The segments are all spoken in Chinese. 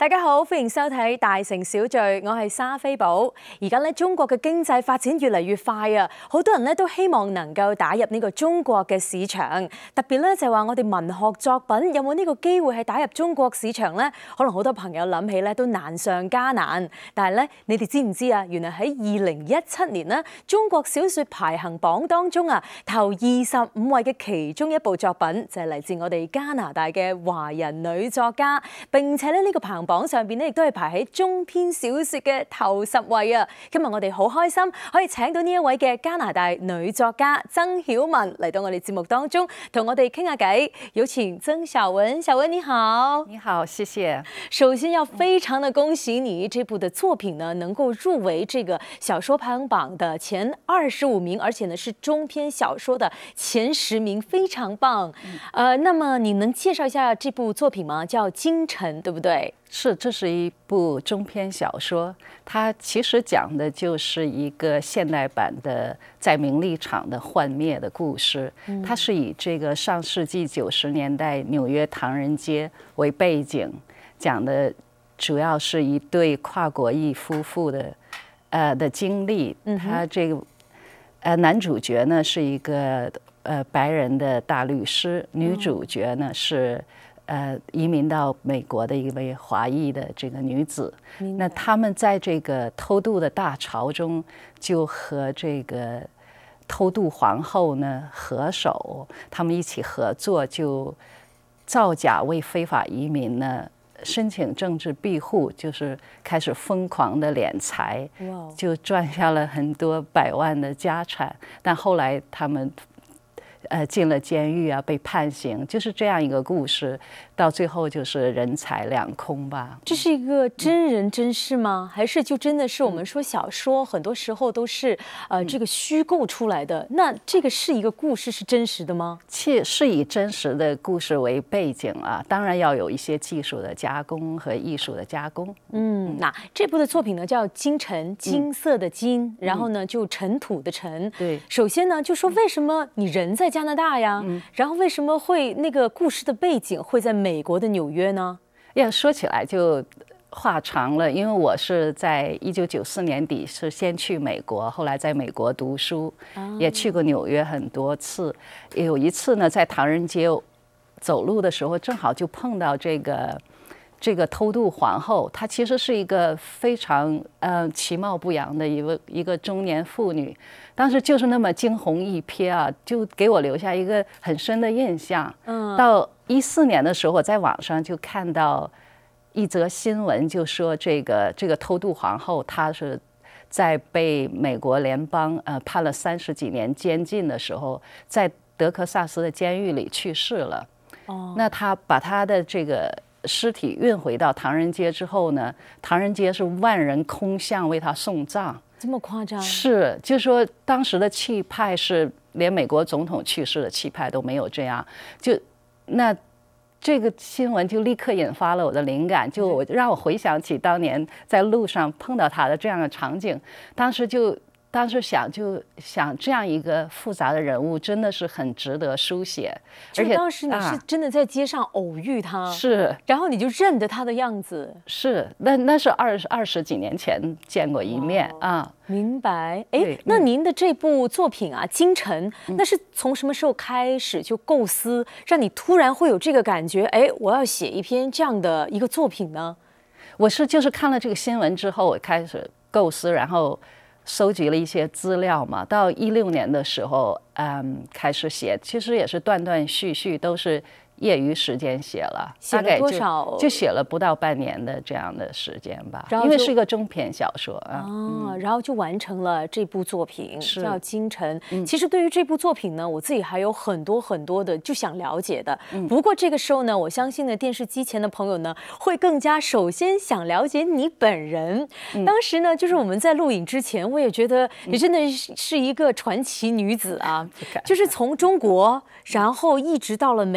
大家好，歡迎收睇《大城小聚》，我係莎菲寶。而家咧，中國嘅經濟發展越嚟越快啊，好多人咧都希望能夠打入呢個中國嘅市場。特別咧就係話我哋文學作品有冇呢個機會係打入中國市場呢？可能好多朋友諗起咧都難上加難。但係咧，你哋知唔知啊？原來喺2017年呢，中國小說排行榜當中啊，頭25位嘅其中一部作品就係嚟自我哋加拿大嘅華人女作家，並且咧呢個排行榜上邊咧亦都係排喺中篇小說嘅頭10位啊！今日我哋好開心可以請到呢一位嘅加拿大女作家曾曉雯嚟到我哋節目當中，同我哋傾下偈。有請曾曉雯，曉雯你好。 你好，謝謝。 首先要非常的恭喜你，這部的作品呢能夠入圍這個小說排行榜的前25名，而且呢是中篇小說的前10名，非常棒。那麼你能介紹一下這部作品嗎？叫《京城》，對不對？ 是，這是一部中篇小說，它其實講的就是一個現代版的在名利場的幻滅的故事。它是以這個上世紀90年代紐約唐人街為背景，講的主要是一對跨國裔夫婦的經歷。他這個男主角呢是一個白人的大律師，女主角呢是移民到美國的一位華裔的這個女子。那他們在這個偷渡的大潮中，就和這個偷渡皇后呢合手，他們一起合作，就造假為非法移民呢申請政治庇護，就是開始瘋狂的斂財，就賺下了很多百萬的家產。但後來他們進了監獄啊，被判刑，就是這樣一個故事，到最後就是人財兩空吧。 這是一個真人真事嗎？還是就真的是我們說小說很多時候都是這個虛構出來的？那這個是一個故事是真實的嗎？ 是以真實的故事為背景啊，當然要有一些技術的加工和藝術的加工。 那這部的作品呢叫《京城》，金色的金，然後呢就塵土的塵。 對， 首先呢就說為什麼你人在加拿大呀？然後為什麼會那個故事的背景會在美國的紐約呢？ 要說起來就話長了，因為我是在1994年底是先去美國，後來在美國讀書，也去過紐約很多次。有一次呢，在唐人街走路的時候，正好就碰到這個偷渡皇后，她其實是一個非常其貌不揚的一個中年婦女，當時就是那麼驚鴻一瞥啊，就給我留下一個很深的印象。到14年的時候，我在網上就看到一則新聞，就說這個偷渡皇后，她是在被美國聯邦判了30幾年監禁的時候，在德克薩斯的監獄裡去世了。那她把她的這個屍體運回到唐人街之後呢，唐人街是萬人空巷為她送葬。 這麼誇張？ 是，就說當時的氣派是連美國總統去世的氣派都沒有這樣。就那這個新聞就立刻引發了我的靈感，就讓我回想起當年在路上碰到他的這樣的場景。當時想這樣一個複雜的人物真的是很值得書寫， 而且當時你是真的在街上偶遇他， 是， 然後你就認得他的樣子， 是，那是20幾年前見過一面啊。 明白。哎，那您的這部作品啊，《京城》，那是從什麼時候開始就構思，讓你突然會有這個感覺？哎，我要寫一篇這樣的一個作品呢？ 我就是看了這個新聞之後，我開始構思，然後收集了一些資料嘛，到16年的時候，開始寫，其實也是斷斷續續，都是業餘時間寫了， 寫了多少？ 就寫了不到半年的這樣的時間吧，因為是一個中篇小說啊。 然後就完成了這部作品，叫《京城》。其實對於這部作品呢，我自己還有很多很多的就想了解的。不過這個時候呢，我相信呢，電視機前的朋友呢，會更加首先想了解你本人。當時呢，就是我們在錄影之前，我也覺得你真的是一個傳奇女子啊，就是從中國，然後一直到了美國。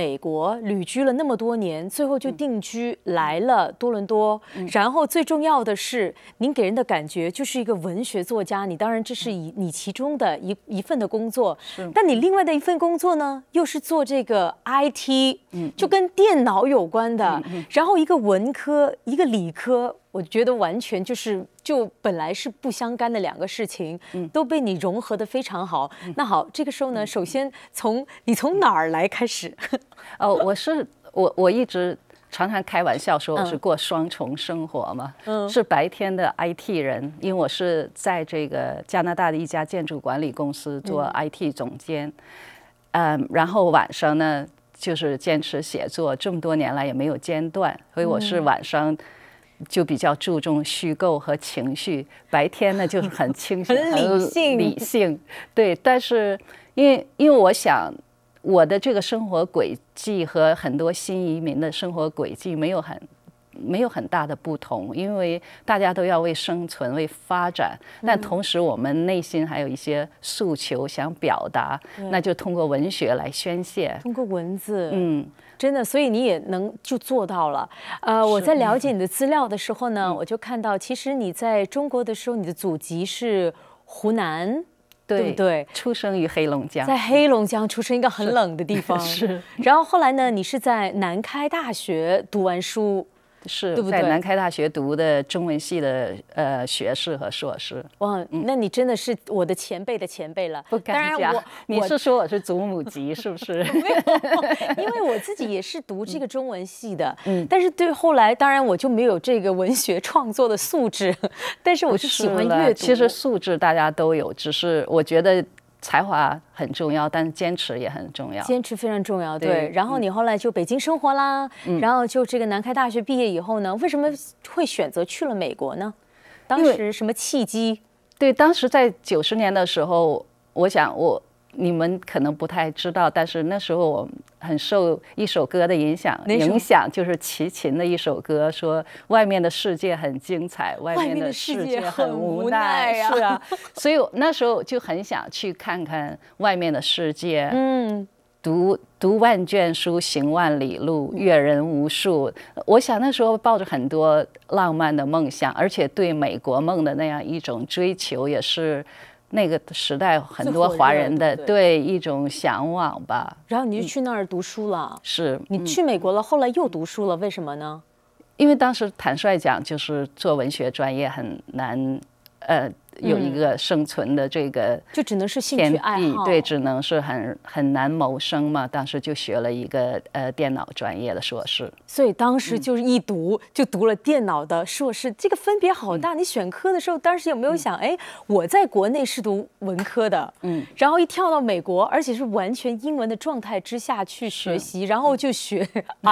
国旅居了那么多年，最后就定居来了多伦多。然后最重要的是，您给人的感觉就是一个文学作家。你当然这是你其中的一份的工作，但你另外的一份工作呢，又是做这个 IT，就跟电脑有关的。然后一个文科，一个理科。我觉得完全就本来是不相干的两个事情，都被你融合得非常好。那好，这个时候呢，首先你从哪儿来开始？ 我一直常常开玩笑说我是过双重生活嘛，是白天的 IT 人，因为我是在这个加拿大的一家建筑管理公司做 IT 总监，然后晚上呢就是坚持写作，这么多年来也没有间断，所以我是晚上。就比较注重虚构和情绪，白天呢就是很清醒、 很理性。对，但是因为我想我的这个生活轨迹和很多新移民的生活轨迹没有很大的不同，因为大家都要为生存、为发展，但同时我们内心还有一些诉求想表达，那就通过文学来宣泄， 通过文字，真的，所以你也能就做到了。我在了解你的资料的时候呢，我就看到，其实你在中国的时候，你的祖籍是湖南，对不对？ 出生于黑龙江， 在黑龙江出生一个很冷的地方。 是。 然后后来呢，你是在南开大学读完书。 是在南开大学读的中文系的学士和硕士。 哇，那你真的是我的前辈的前辈了。 不敢讲，你是说我是祖母级是不是？ 没有，因为我自己也是读这个中文系的，但是对后来当然我就没有这个文学创作的素质，但是我是喜欢阅读。 其实素质大家都有，只是我觉得。才华很重要，但是坚持也很重要。 坚持非常重要，对。然后你后来就北京生活啦，然后就这个南开大学毕业以后呢，为什么会选择去了美国呢？当时什么契机？ 对，当时在90年的时候，我想你们可能不太知道，但是那时候我很受一首歌的影响，就是齐秦的一首歌，说外面的世界很精彩，外面的世界很无奈。是啊，所以那时候就很想去看看外面的世界。读万卷书，行万里路，阅人无数。我想那时候抱着很多浪漫的梦想，而且对美国梦的那样一种追求，也是。那个时代很多华人的对一种向往吧， 然后你就去那儿读书了。 是你去美国了，后来又读书了，为什么呢？ 因为当时坦率讲，就是做文学专业很难，有一个生存的这个就只能是兴趣爱好， 对，只能是很难谋生嘛。当时就学了一个电脑专业的硕士， 所以当时就是一读就读了电脑的硕士，这个分别好大。你选科的时候，当时有没有想，我在国内是读文科的，然后一跳到美国，而且是完全英文的状态之下去学习，然后就学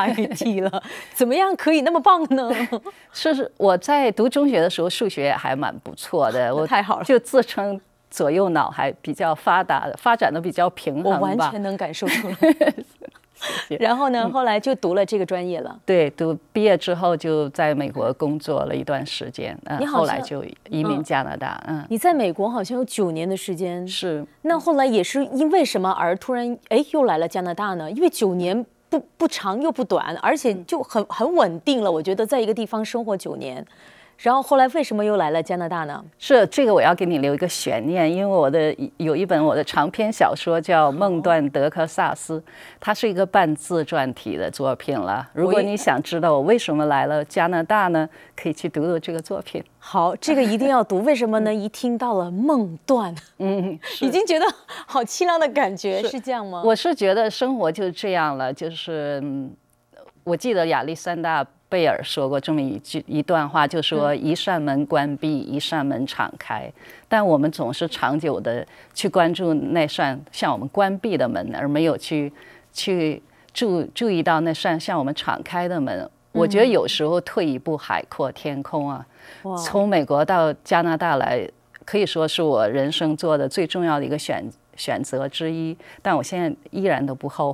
IT 了，怎么样可以那么棒呢？ 是我在读中学的时候，数学还蛮不错的，我太好了， 就自称左右脑还比较发达的，发展的比较平衡吧。 我完全能感受出来。然后呢，后来就读了这个专业了。 对，毕业之后就在美国工作了一段时间，后来就移民加拿大。 你在美国好像有9年的时间。 是。 那后来也是因为什么而突然又来了加拿大呢？因为9年不长又不短，而且就很稳定了。我觉得在一个地方生活9年。然后后来为什么又来了加拿大呢？ 是这个我要给你留一个悬念，因为有一本我的长篇小说叫《梦断德克萨斯》，它是一个半自传体的作品了。如果你想知道我为什么来了加拿大呢，可以去读读这个作品。 好，这个一定要读。为什么呢？一听到了梦断，已经觉得好凄凉的感觉，是这样吗？ 我是觉得生活就是这样了，就是我记得亚历山大贝尔说过这么一段话，就说一扇门关闭，一扇门敞开，但我们总是长久的去关注那扇向我们关闭的门，而没有去注意到那扇向我们敞开的门。我觉得有时候退一步海阔天空啊，从美国到加拿大来，可以说是我人生做的最重要的一个选择之一，但我现在依然都不后悔。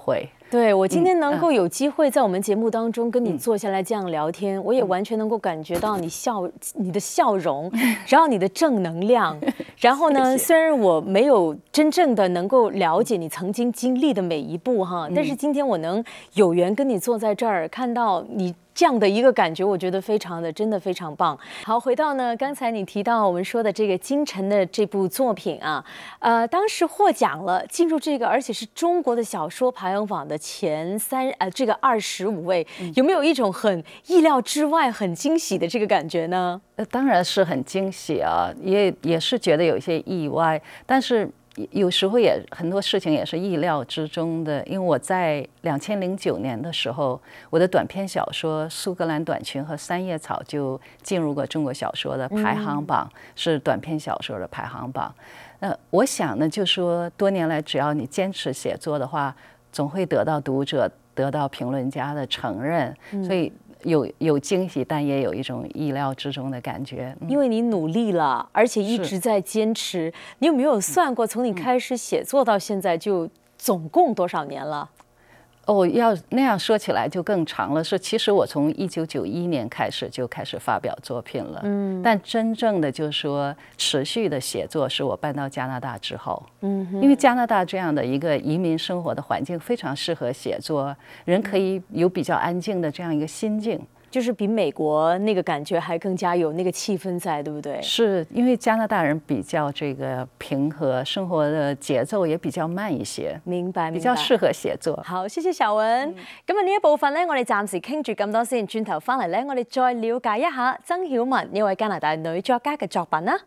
对，我今天能够有机会在我们节目当中跟你坐下来这样聊天，我也完全能够感觉到你的笑容，然后你的正能量。然后呢，虽然我没有真正的能够了解你曾经经历的每一步哈，但是今天我能有缘跟你坐在这儿，看到你这样的一个感觉，我觉得真的非常棒。好，回到呢，刚才你提到我们说的这个金晨的这部作品啊，当时获奖了，进入这个而且是中国的小说排行榜的前这个25位，有没有一种很意料之外、很惊喜的这个感觉呢？ 当然是很惊喜啊，也是觉得有一些意外，但是有时候也很多事情也是意料之中的。因为我在2009年的时候，我的短篇小说《苏格兰短裙》和《三叶草》就进入过中国小说的排行榜，是短篇小说的排行榜。我想呢，就说多年来，只要你坚持写作的话，总会得到读者、得到评论家的承认，所以有惊喜，但也有一种意料之中的感觉。 因为你努力了，而且一直在坚持。你有没有算过，从你开始写作到现在，就总共多少年了？ 要那样说起来就更长了。其实我从1991年开始发表作品了，但真正的就是说持续的写作是我搬到加拿大之后，因为加拿大这样的一个移民生活的环境非常适合写作，人可以有比较安静的这样一个心境。 就是比美国那个感觉还更加有那个气氛在，对不对？ 是因为加拿大人比较这个平和，生活的節奏也比較慢一些， 明白， 比較適合寫作。 好，謝謝小文。咁啊呢一部分呢，我哋暫時傾住咁多先，轉頭翻嚟呢，我哋再了解一下曾曉文呢位加拿大女作家嘅作品啦。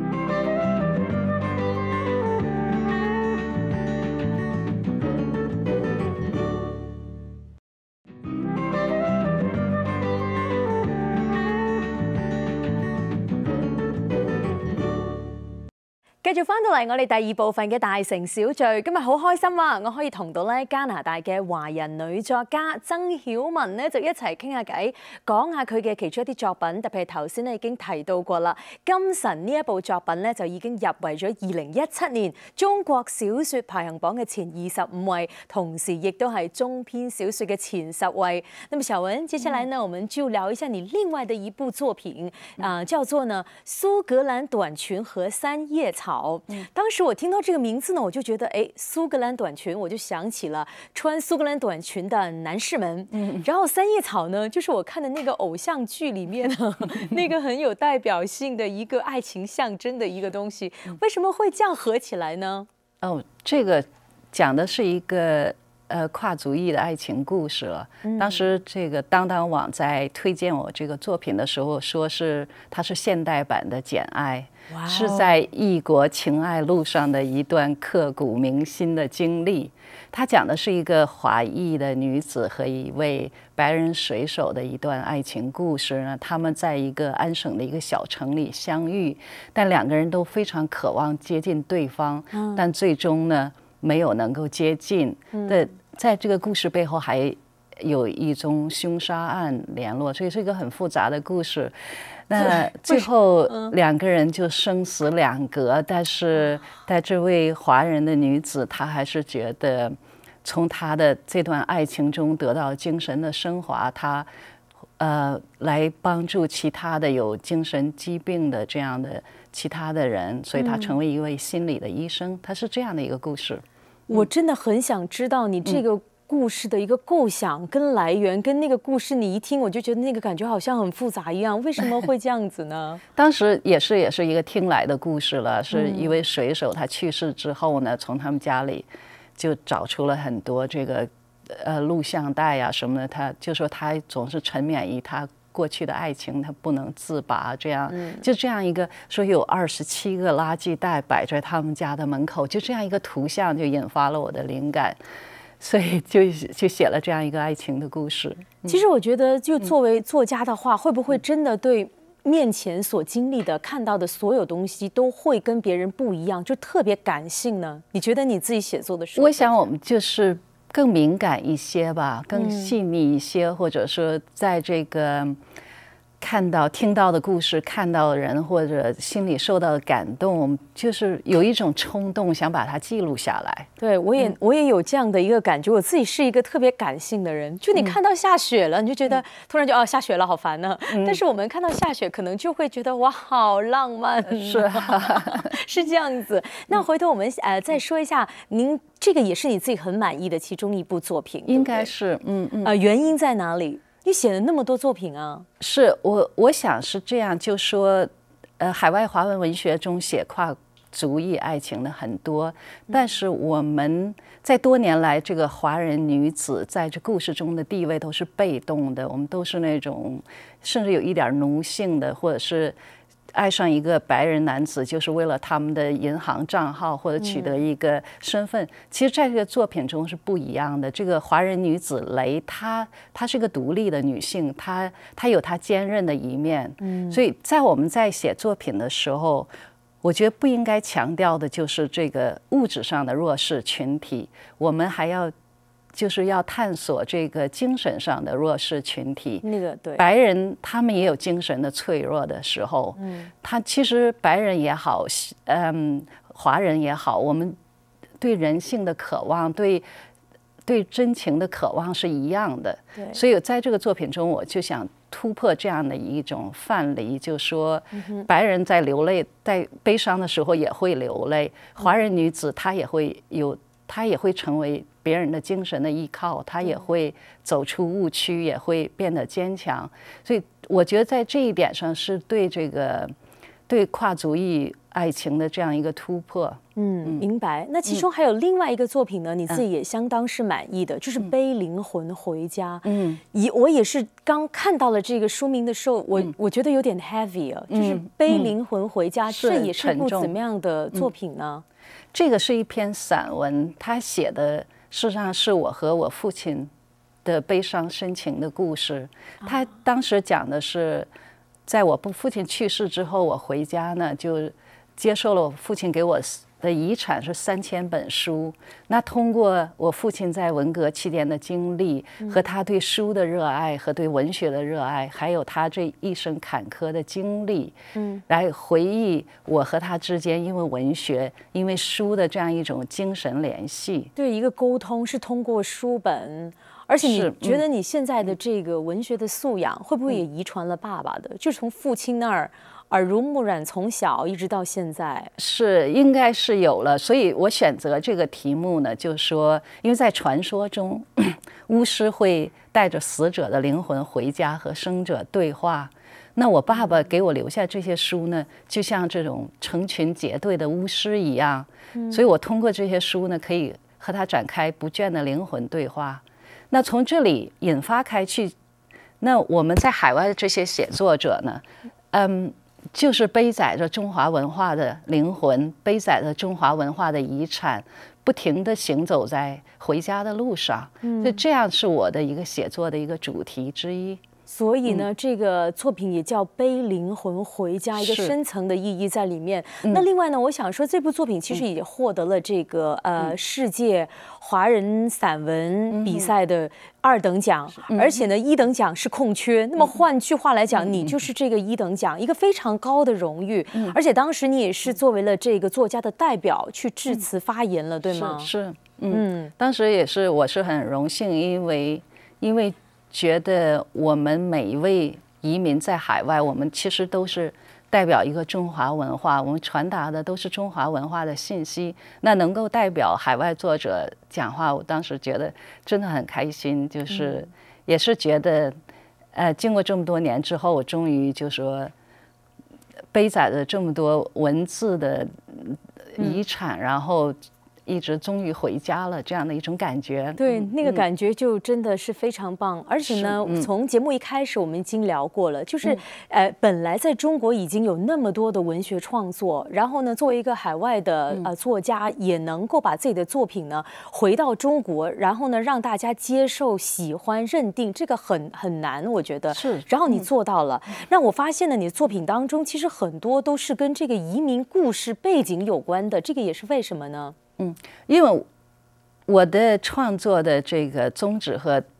繼續翻到嚟我哋第二部分嘅大城小聚，今日好開心啊！我可以同到咧加拿大嘅華人女作家曾曉文咧就一齊傾下偈，講下佢嘅其中一啲作品，特別係頭先咧已經提到過啦，《金神》呢一部作品咧就已經入圍咗2017年中國小說排行榜嘅前25位，同時亦都係中篇小說嘅前10位。那麼小文，接下來呢，我們就聊一下你另外的一部作品，叫做呢《蘇格蘭短裙和三葉草》。當時我聽到這個名字呢，我就覺得，蘇格蘭短裙，我就想起了穿蘇格蘭短裙的男士們。然後三葉草呢，就是我看的那個偶像劇裡面呢，那個很有代表性的一個愛情象徵的一個東西。為什麼會這樣合起來呢？ 這個講的是一個跨族裔的愛情故事了。當時這個當當網在推薦我這個作品的時候，說是它是現代版的《簡愛》。是在異國情愛路上的一段刻骨銘心的經歷。他講的是一個華裔的女子和一位白人水手的一段愛情故事呢。他們在一個安省的一個小城裡相遇，但兩個人都非常渴望接近對方，但最終呢沒有能夠接近。在這個故事背後還有一宗兇殺案聯絡，所以是一個很複雜的故事。那最後兩個人就生死兩隔，但這位華人的女子，她還是覺得從她的這段愛情中得到精神的升華，她來幫助其他的有精神疾病的這樣的其他的人，所以她成為一位心理的醫生。她是這樣的一個故事。 我真的很想知道你這個故事的一個構想跟來源，跟那個故事你一聽我就覺得那個感覺好像很複雜一樣，為什麼會這樣子呢？ 當時也是一個聽來的故事了，是一位水手，他去世之後呢，從他們家裡就找出了很多這個錄像帶啊什麼的，他就說他總是沉湎於他過去的愛情，他不能自拔，這樣就這樣一個說有27個垃圾袋擺在他們家的門口，就這樣一個圖像就引發了我的靈感。所以就寫了這樣一個愛情的故事。 其實我覺得，就作為作家的話，會不會真的對面前所經歷的、看到的所有東西，都會跟別人不一樣，就特別感性呢？你覺得你自己寫作的時候， 我想我們就是更敏感一些吧，更細膩一些，或者說在這個看到、听到的故事，看到的人或者心里受到的感动，就是有一种冲动想把它记录下来。 对，我也有这样的一个感觉，我自己是一个特别感性的人。就你看到下雪了，你就觉得突然就下雪了，好烦呢。但是我们看到下雪，可能就会觉得哇，好浪漫， 是是这样子。那回头我们再说一下，您这个也是你自己很满意的其中一部作品， 应该是， 原因在哪里？你写了那么多作品啊？ 是我想是这样，就说，海外华文文学中写跨族裔爱情的很多，但是我们在多年来，这个华人女子在这故事中的地位都是被动的，我们都是那种甚至有一点奴性的，或者是爱上一个白人男子就是为了他们的银行账号或者取得一个身份。其实在这个作品中是不一样的。这个华人女子雷，她是一个独立的女性，她有她坚韧的一面。所以在我们在写作品的时候，我觉得不应该强调的就是这个物质上的弱势群体，我们还要就是要探索这个精神上的弱势群体。 那个对， 白人他们也有精神的脆弱的时候。他其实白人也好，华人也好，我们对人性的渴望，对真情的渴望是一样的。所以在这个作品中，我就想突破这样的一种范例，就说白人在流泪、在悲伤的时候也会流泪，华人女子她也会成为别人的精神的依靠，她也会走出误区，也会变得坚强。所以我觉得在这一点上是对跨族裔爱情的这样一个突破。 明白。那其中还有另外一个作品呢，你自己也相当是满意的，就是《背灵魂回家》。我也是刚看到了这个书名的时候，我觉得有点 heavy 啊，就是《背灵魂回家》，这也是一部怎么样的作品呢？ 这个是一篇散文，他写的事实上是我和我父亲的悲伤深情的故事。他当时讲的是，在我父亲去世之后，我回家呢就接受了我父亲给我的遗产是3000本书。那通过我父亲在文革期间的经历和他对书的热爱和对文学的热爱，还有他这一生坎坷的经历，来回忆我和他之间因为文学、因为书的这样一种精神联系。 对，一个沟通是通过书本。而且你觉得你现在的这个文学的素养，会不会也遗传了爸爸的？就是从父亲那儿耳濡目染，从小一直到现在。 是，应该是有了。所以我选择这个题目呢，就是说，因为在传说中，巫师会带着死者的灵魂回家和生者对话。那我爸爸给我留下这些书呢，就像这种成群结队的巫师一样。所以我通过这些书呢，可以和他展开不倦的灵魂对话。那从这里引发开去，那我们在海外的这些写作者呢，就是背载着中华文化的灵魂，背载着中华文化的遗产，不停地行走在回家的路上。所以这样是我的一个写作的一个主题之一。 所以呢，这个作品也叫《背灵魂回家》，一个深层的意义在里面。那另外呢，我想说，这部作品其实也获得了这个世界华人散文比赛的2等奖，而且呢1等奖是空缺。那么换句话来讲，你就是这个1等奖，一个非常高的荣誉。而且当时你也是作为了这个作家的代表去致辞发言了，对吗？ 是，当时也是，我是很荣幸，因为觉得我们每一位移民在海外，我们其实都是代表一个中华文化，我们传达的都是中华文化的信息。那能够代表海外作者讲话，我当时觉得真的很开心，就是也是觉得，经过这么多年之后，我终于就说背载着这么多文字的遗产，然后一直终于回家了，这样的一种感觉。 对，那个感觉就真的是非常棒。而且呢，从节目一开始我们已经聊过了，就是本来在中国已经有那么多的文学创作，然后呢，作为一个海外的作家，也能够把自己的作品呢回到中国，然后呢让大家接受、喜欢、认定，这个很难，我觉得是。 然后你做到了，让我发现呢，你的作品当中其实很多都是跟这个移民故事背景有关的，这个也是为什么呢？ 因为我的创作的这个宗旨和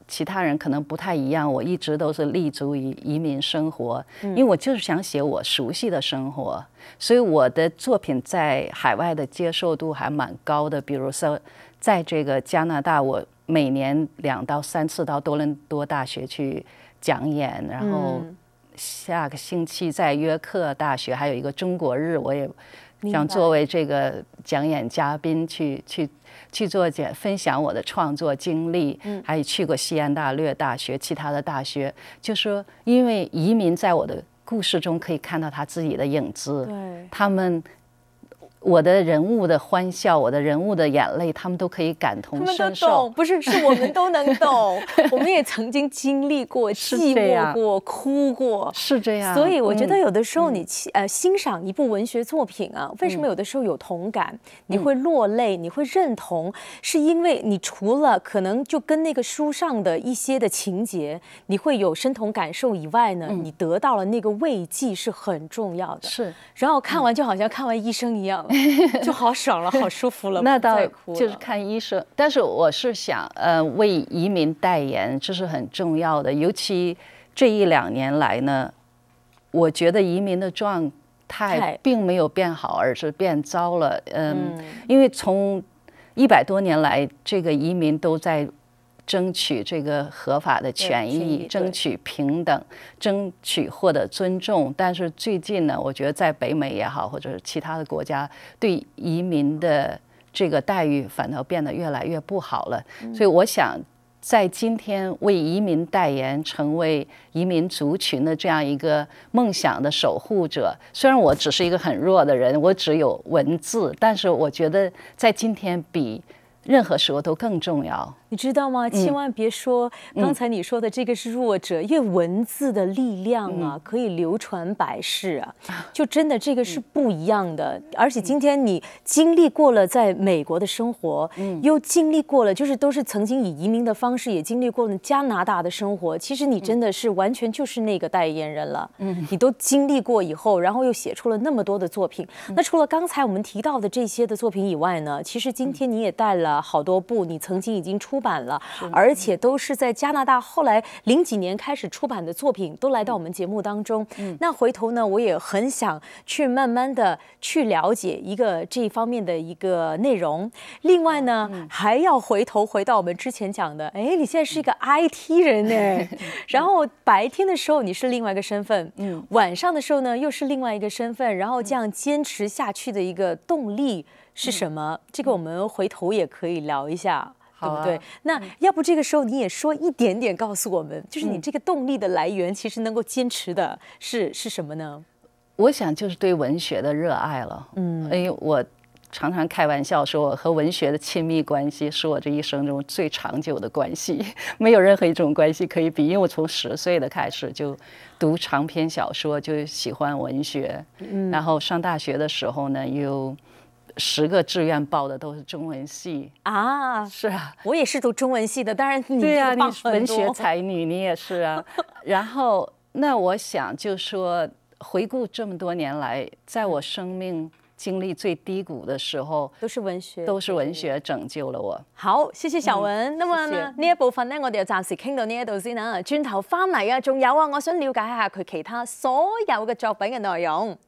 其他人可能不太一样，我一直都是立足于移民生活，因为我就是想写我熟悉的生活，所以我的作品在海外的接受度还蛮高的。比如说，在这个加拿大，我每年2到3次到多伦多大学去讲演，然后下个星期在约克大学还有一个中国日，我也想作为这个讲演嘉宾去分享我的创作经历，还有去过西安大略大学、其他的大学，就说因为移民在我的故事中可以看到他自己的影子，他们。我的人物的欢笑，我的人物的眼泪，他们都可以感同身受。 他们都懂，不是，是我们都能懂。我们也曾经经历过、寂寞过、哭过， 是这样。 所以我觉得有的时候你欣赏一部文学作品啊，为什么有的时候有同感，你会落泪，你会认同，是因为你除了可能就跟那个书上的一些的情节，你会有身同感受以外呢，你得到了那个慰藉是很重要的。 是， 然后看完就好像看完医生一样。就好爽了，好舒服了。 那倒就是看医生，但是我是想，为移民代言，这是很重要的。尤其这1、2年来呢，我觉得移民的状态并没有变好，而是变糟了。因为从100多年来，这个移民都在争取这个合法的权益，争取平等，争取获得尊重。但是最近呢，我觉得在北美也好，或者是其他的国家，对移民的这个待遇反倒变得越来越不好了。所以我想，在今天为移民代言，成为移民族群的这样一个梦想的守护者，虽然我只是一个很弱的人，我只有文字，但是我觉得在今天比任何时候都更重要。 你知道吗？千万别说刚才你说的这个是弱者，因为文字的力量啊，可以流传百世啊，就真的这个是不一样的。而且今天你经历过了在美国的生活，又经历过了，就是都是曾经以移民的方式，也经历过了加拿大的生活。其实你真的是完全就是那个代言人了。你都经历过以后，然后又写出了那么多的作品。那除了刚才我们提到的这些的作品以外呢，其实今天你也带了好多部你曾经已经出版了，而且都是在加拿大后来00几年开始出版的作品，都来到我们节目当中。那回头呢，我也很想去慢慢的去了解一个这一方面的一个内容。另外呢，还要回到我们之前讲的，哎，你现在是一个 IT 人呢，然后白天的时候你是另外一个身份，晚上的时候呢又是另外一个身份，然后这样坚持下去的一个动力是什么？这个我们回头也可以聊一下。对不对？那要不这个时候你也说一点点告诉我们，就是你这个动力的来源，其实能够坚持的是什么呢？ 我想就是对文学的热爱了。因为我常常开玩笑说，我和文学的亲密关系是我这一生中最长久的关系，没有任何一种关系可以比。因为我从10岁的开始就读长篇小说，就喜欢文学。然后上大学的时候呢，又10个志愿报的都是中文系啊。 是啊， 我也是读中文系的，当然你对啊，你文学才女，你也是啊。然后那我想就说，回顾这么多年来，在我生命经历最低谷的时候，都是文学拯救了我。 好，謝謝小文。咁啊呢一部分呢，我哋就暫時傾到呢一度先啦。轉頭翻嚟啊，仲有啊，我想了解下佢其他所有嘅作品嘅內容。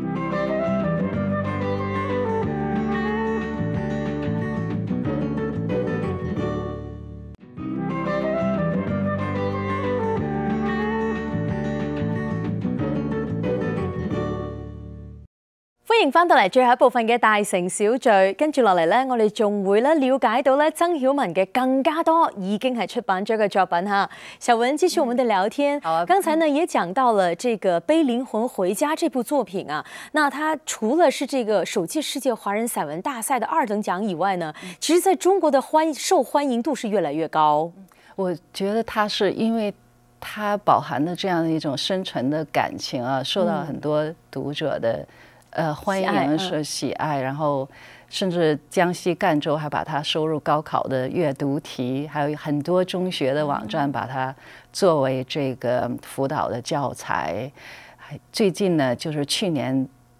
歡迎翻到嚟最後一部分嘅大城小聚，跟住落嚟咧，我哋仲會咧了解到咧曾曉文嘅更加多已經係出版咗嘅作品哈。小文繼續我們的聊天，剛才呢也講到了這個《背靈魂回家》這部作品啊，那它除了是這個首屆世界華人散文大賽的2等獎以外呢，其實在中國的受歡迎度是越來越高。 我覺得它是因為它飽含的這樣一種深沉的感情啊，受到很多讀者的歡迎是喜愛，然後甚至江西贛州還把它收入高考的閱讀題，還有很多中學的網站把它作為這個輔導的教材。最近呢，就是去年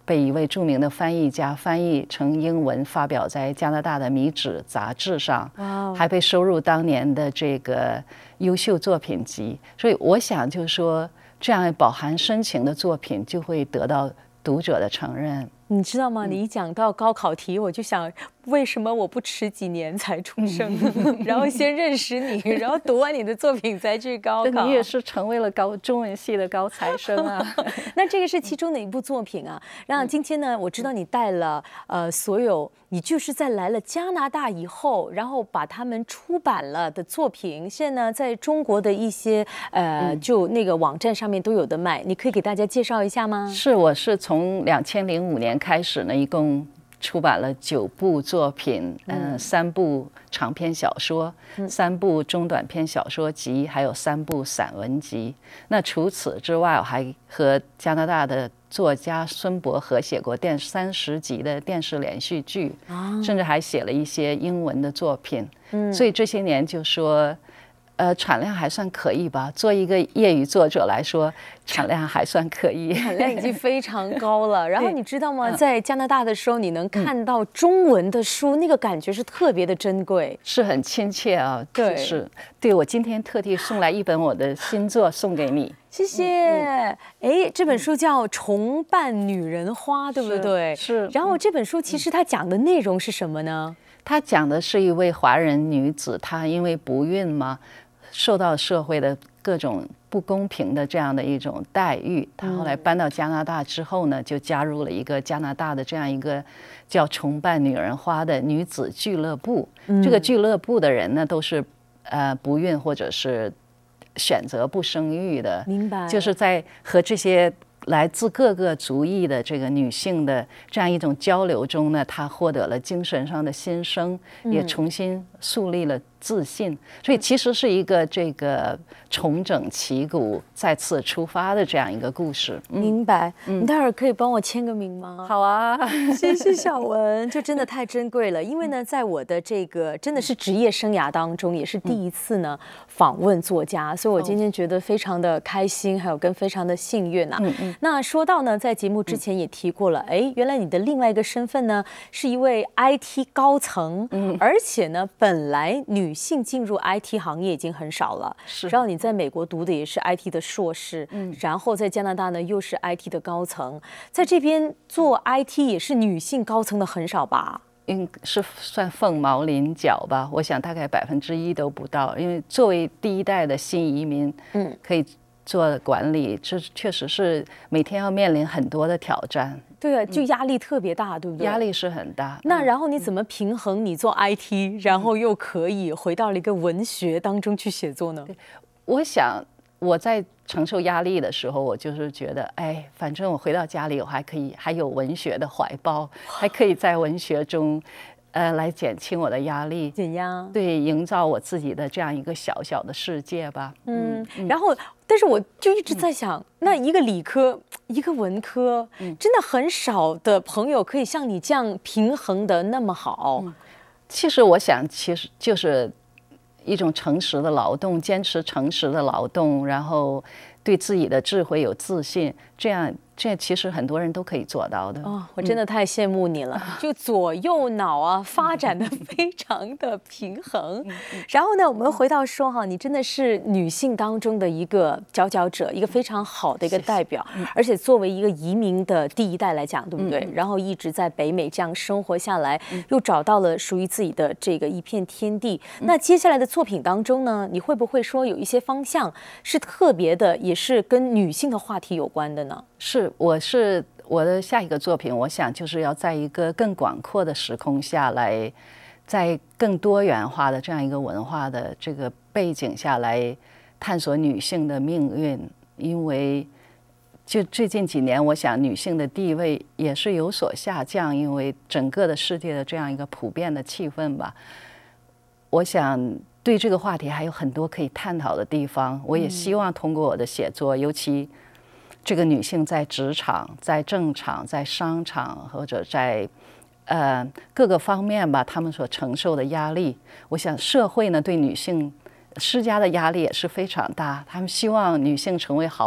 被一位著名的翻译家翻译成英文，发表在加拿大的《米纸》杂志上，还被收入当年的这个优秀作品集。所以我想，就是说，这样饱含深情的作品就会得到读者的承认。 你知道吗？你一讲到高考题，我就想，为什么我不迟几年才出生，然后先认识你，然后读完你的作品再去高考？ 你也是成为了中文系的高材生啊。 那这个是其中的一部作品啊。然后今天呢，我知道你带了所有你就是在来了加拿大以后，然后把他们出版了的作品，现在呢在中国的一些就那个网站上面都有的卖，你可以给大家介绍一下吗？ 是，我是从2005年开始呢，一共出版了9部作品，3部长篇小说，3部中短篇小说集，还有3部散文集。那除此之外，我还和加拿大的作家孙伯和写过30集的电视连续剧，甚至还写了一些英文的作品。所以这些年就说，产量还算可以吧。做一个业余作者来说，产量还算可以， 产量已经非常高了。然后你知道吗？在加拿大的时候，你能看到中文的书，那个感觉是特别的珍贵， 是很亲切啊。 对， 是。对，我今天特地送来一本我的新作送给你。 谢谢。这本书叫《重瓣女人花》，对不对？ 是。 然后这本书其实它讲的内容是什么呢？ 它讲的是一位华人女子，她因为不孕嘛，受到社会的各种不公平的这样的一种待遇。她后来搬到加拿大之后呢，就加入了一个加拿大的这样一个叫重瓣女人花的女子俱乐部。这个俱乐部的人呢，都是不孕或者是选择不生育的。 明白。 就是在和这些来自各个族裔的这个女性的这样一种交流中呢，她获得了精神上的新生，也重新树立了自信。所以其实是一个这个重整旗鼓、再次出发的这样一个故事。 明白。你待会儿可以帮我签个名吗？ 好啊， 谢谢小文，就真的太珍贵了。因为呢，在我的这个真的是职业生涯当中，也是第一次呢访问作家，所以我今天觉得非常的开心，还有跟非常的幸运啊。那说到呢，在节目之前也提过了，原来你的另外一个身份呢是一位 IT 高层，而且呢，本来女性进入 IT 行业已经很少了，然后你在美国读的也是 IT 的硕士，然后在加拿大呢又是 IT 的高层，在这边做 IT 也是女性高层的很少吧？ 是算凤毛麟角吧，我想大概1%都不到。因为作为第一代的新移民，可以做管理，这确实是每天要面临很多的挑战。 对啊，就压力特别大，对不对？ 压力是很大。 那然后你怎么平衡你做 IT，然后又可以回到了一个文学当中去写作呢？ 我想我在承受压力的时候，我就是觉得，反正我回到家里，我还有文学的怀抱，还可以在文学中，来减轻我的压力， 减压， 对，营造我自己的这样一个小小的世界吧。 然后，但是我就一直在想，那一个理科，一个文科，真的很少的朋友可以像你这样平衡的那么好。 其实我想，其实就是一种诚实的劳动，坚持诚实的劳动，然后对自己的智慧有自信，这其实很多人都可以做到的。 我真的太羡慕你了，就左右脑啊发展的非常的平衡。然后呢，我们回到说哈，你真的是女性当中的一个佼佼者，一个非常好的一个代表，而且作为一个移民的第一代来讲，对不对？然后一直在北美这样生活下来，又找到了属于自己的这个一片天地。那接下来的作品当中呢，你会不会说有一些方向是特别的，也是跟女性的话题有关的呢？ 我的下一个作品，我想就是要在一个更广阔的时空下来，在更多元化的这样一个文化的这个背景下来探索女性的命运。因为就最近几年，我想女性的地位也是有所下降，因为整个的世界的这样一个普遍的气氛吧。我想对这个话题还有很多可以探讨的地方。我也希望通过我的写作，尤其这个女性在职场、在政场、在商场或者在各个方面吧，她们所承受的压力，我想社会呢对女性施加的压力也是非常大。他们希望女性成为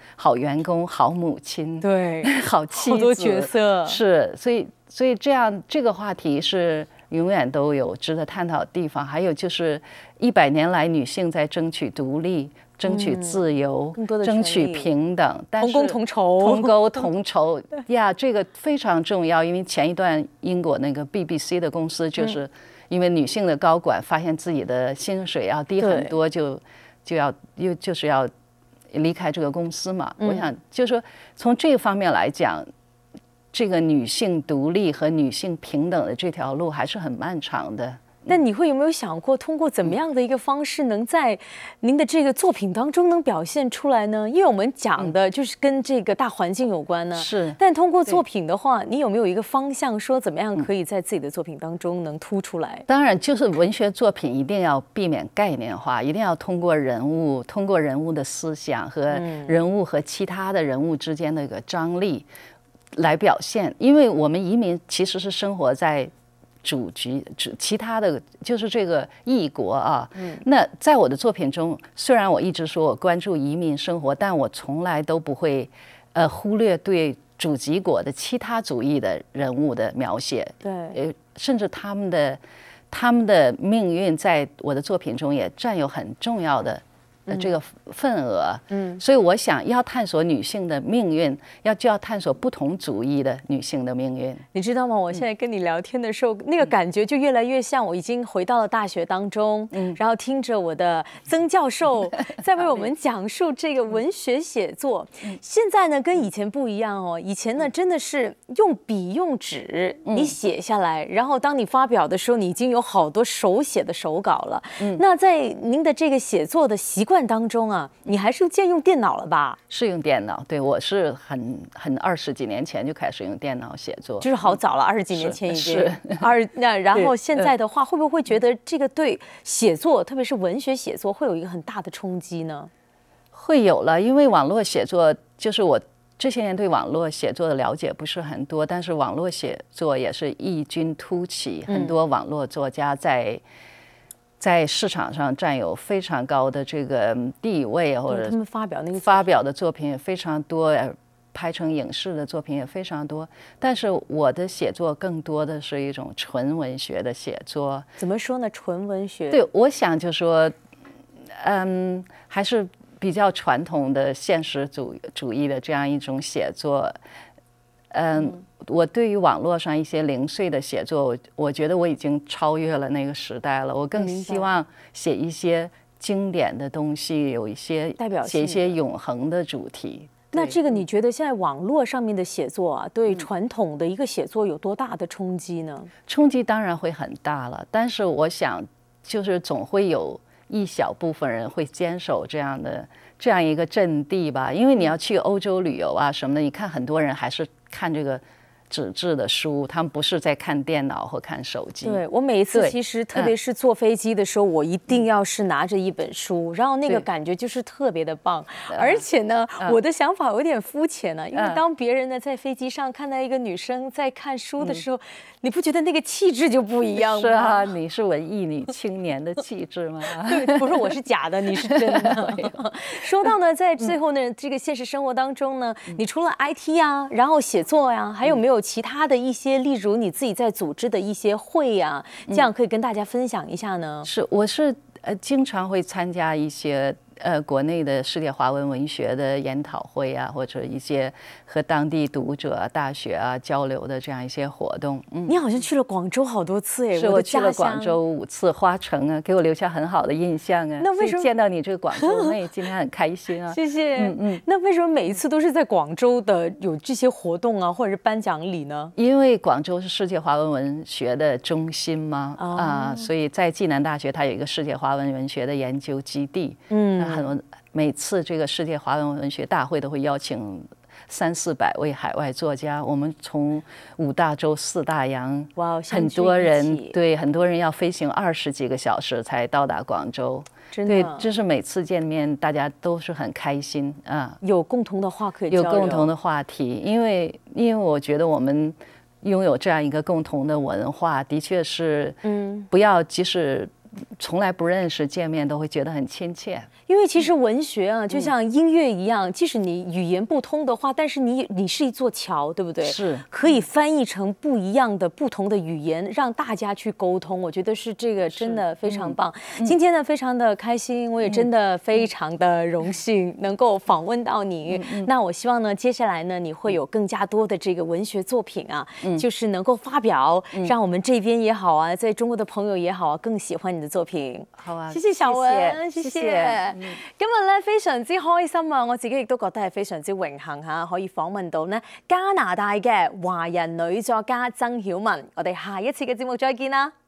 好员工、好母亲， 对， 好妻子， 好多角色是，所以这个话题是永远都有值得探讨的地方。还有就是100年来女性在争取独立、争取自由、争取平等，但是同工同酬， 同工同酬呀，这个非常重要。因为前一段英国那个 BBC 的公司就是因为女性的高管发现自己的薪水要低很多，就是要离开这个公司嘛。我想就是说从这个方面来讲，这个女性独立和女性平等的这条路还是很漫长的。 那你有没有想过，通过怎么样的一个方式，能在您的这个作品当中能表现出来呢？因为我们讲的就是跟这个大环境有关呢。 是。 但通过作品的话，你有没有一个方向，说怎么样可以在自己的作品当中能突出来？ 当然，就是文学作品一定要避免概念化，一定要通过人物的思想和人物和其他的人物之间的一个张力来表现。因为我们移民其实是生活在其他的就是这个异国啊。那在我的作品中，虽然我一直说我关注移民生活，但我从来都不会忽略对主籍国的其他族裔的人物的描写。 对， 甚至他们的命运在我的作品中也占有很重要的这个份额。所以我想要探索女性的命运，就要探索不同族裔的女性的命运。 你知道吗？我现在跟你聊天的时候，那个感觉就越来越像我已经回到了大学当中，然后听着我的曾教授在为我们讲述这个文学写作。现在呢，跟以前不一样哦。以前呢，真的是用笔用纸，你写下来，然后当你发表的时候，你已经有好多手写的手稿了。那在您的这个写作的习惯当中啊，你还是借用电脑了吧？ 是用电脑，对，我是很20几年前就开始用电脑写作， 就是好早了，20几年前已经是。 那然后现在的话，会不会觉得这个对写作，特别是文学写作，会有一个很大的冲击呢？ 会有了，因为网络写作，就是我这些年对网络写作的了解不是很多，但是网络写作也是异军突起，很多网络作家在市场上占有非常高的这个地位，或者他们发表的作品也非常多，拍成影视的作品也非常多。但是我的写作更多的是一种纯文学的写作。 怎么说呢？纯文学？ 对，我想就说，还是比较传统的现实主义的这样一种写作。我对于网络上一些零碎的写作，我觉得我已经超越了那个时代了。我更希望写一些经典的东西，有一些代表性， 写一些永恒的主题。 那这个你觉得现在网络上面的写作啊，对传统的一个写作有多大的冲击呢？ 冲击当然会很大了，但是我想，就是总会有一小部分人会坚守这样一个阵地吧。因为你要去欧洲旅游啊什么的，你看很多人还是看这个纸质的书，他们不是在看电脑或看手机。 对，我每一次其实特别是坐飞机的时候，我一定要是拿着一本书，然后那个感觉就是特别的棒。而且呢，我的想法有点肤浅呢，因为当别人呢在飞机上看到一个女生在看书的时候，你不觉得那个气质就不一样吗？ 是啊，你是文艺女青年的气质吗？ 对，不是我是假的，你是真的。说到呢，在最后呢，这个现实生活当中呢，你除了 IT 啊，然后写作呀，还有没有其他的一些，例如你自己在组织的一些会呀，这样可以跟大家分享一下呢？ 我是经常会参加一些国内的世界华文文学的研讨会啊，或者一些和当地读者、大学啊交流的这样一些活动。 你好像去了广州好多次哎， 是我去了广州5次，花城啊，给我留下很好的印象啊。 那为什么见到你这个广州妹，今天很开心啊？ 谢谢。那为什么每一次都是在广州的有这些活动啊，或者是颁奖礼呢？ 因为广州是世界华文文学的中心嘛，所以在暨南大学它有一个世界华文文学的研究基地。每次这个世界华文文学大会都会邀请300-400位海外作家，我们从5大洲4大洋， 哇， 很多人要飞行20几个小时才到达广州。 真的， 对，就是每次见面大家都是很开心啊， 有共同的话可以交流， 有共同的话题，因为我觉得我们拥有这样一个共同的文化，的确是，不要即使从来不认识，见面都会觉得很亲切。 因为其实文学啊，就像音乐一样，即使你语言不通的话，但是你是一座桥，对不对？ 是可以翻译成不一样的、不同的语言，让大家去沟通。我觉得是这个真的非常棒。今天呢，非常的开心，我也真的非常的荣幸能够访问到你。那我希望呢，接下来呢，你会有更加多的这个文学作品啊，就是能够发表，让我们这边也好啊，在中国的朋友也好啊，更喜欢你的作品。 好啊， 謝謝小文， 謝謝。 今日咧非常之開心啊！我自己亦都覺得係非常之榮幸嚇，可以訪問到呢加拿大嘅華人女作家曾曉雯。我哋下一次嘅節目再見啦！